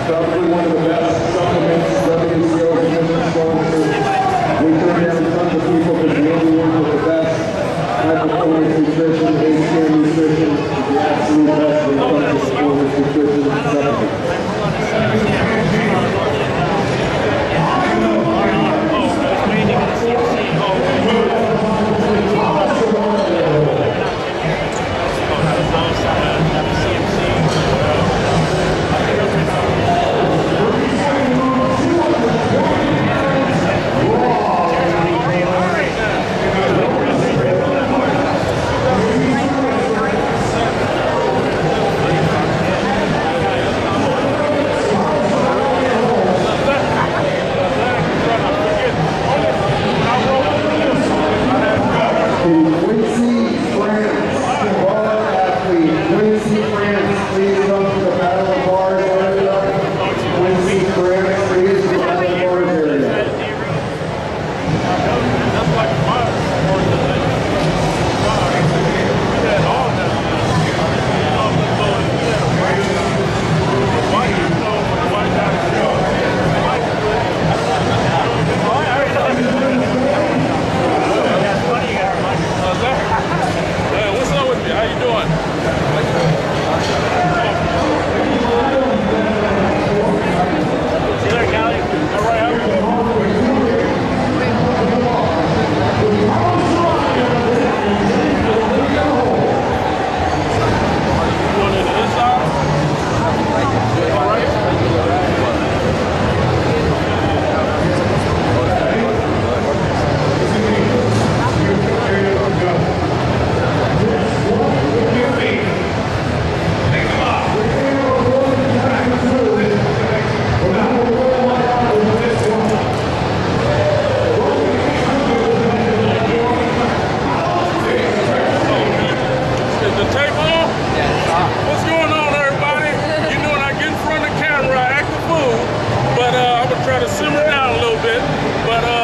Probably one of the best supplements, revenue skills, and business bonuses. We turn down tons of people because we only work with the best high-performance nutrition, HCM nutrition, the absolute best when it comes to performance nutrition and supplements. Try to simmer down a little bit, but